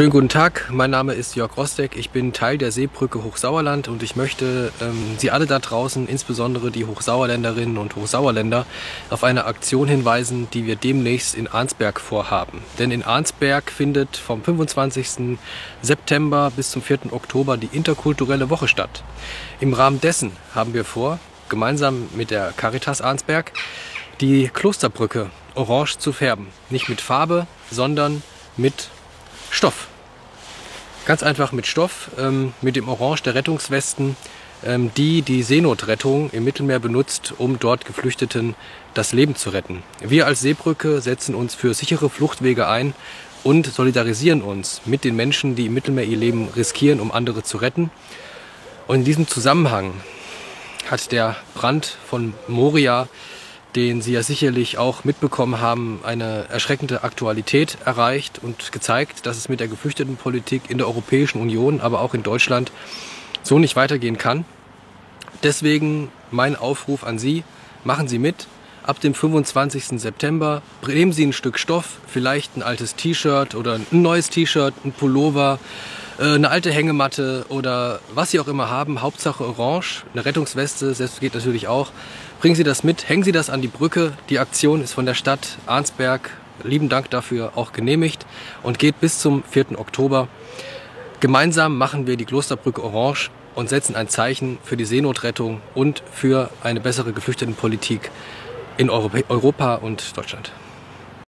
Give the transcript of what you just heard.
Schönen guten Tag, mein Name ist Jörg Rostek, ich bin Teil der Seebrücke Hochsauerland und ich möchte Sie alle da draußen, insbesondere die Hochsauerländerinnen und Hochsauerländer, auf eine Aktion hinweisen, die wir demnächst in Arnsberg vorhaben. Denn in Arnsberg findet vom 25. September bis zum 4. Oktober die interkulturelle Woche statt. Im Rahmen dessen haben wir vor, gemeinsam mit der Caritas Arnsberg, die Klosterbrücke orange zu färben. Nicht mit Farbe, sondern mit Stoff. Ganz einfach mit Stoff, mit dem Orange der Rettungswesten, die Seenotrettung im Mittelmeer benutzt, um dort Geflüchteten das Leben zu retten. Wir als Seebrücke setzen uns für sichere Fluchtwege ein und solidarisieren uns mit den Menschen, die im Mittelmeer ihr Leben riskieren, um andere zu retten. Und in diesem Zusammenhang hat der Brand von Moria, den Sie ja sicherlich auch mitbekommen haben, eine erschreckende Aktualität erreicht und gezeigt, dass es mit der Geflüchtetenpolitik in der Europäischen Union, aber auch in Deutschland so nicht weitergehen kann. Deswegen mein Aufruf an Sie, machen Sie mit. Ab dem 25. September nehmen Sie ein Stück Stoff, vielleicht ein altes T-Shirt oder ein neues T-Shirt, ein Pullover, eine alte Hängematte oder was Sie auch immer haben, Hauptsache orange, eine Rettungsweste, das geht natürlich auch. Bringen Sie das mit, hängen Sie das an die Brücke. Die Aktion ist von der Stadt Arnsberg, lieben Dank dafür, auch genehmigt und geht bis zum 4. Oktober. Gemeinsam machen wir die Klosterbrücke orange und setzen ein Zeichen für die Seenotrettung und für eine bessere Geflüchtetenpolitik in Europa und Deutschland.